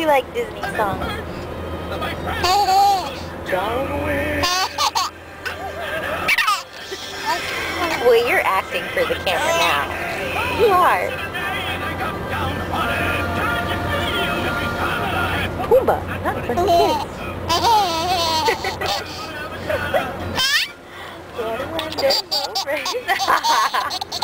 like Disney songs. Well, you're acting for the camera now. You are. Pumbaa, not for the kids. Get one, over.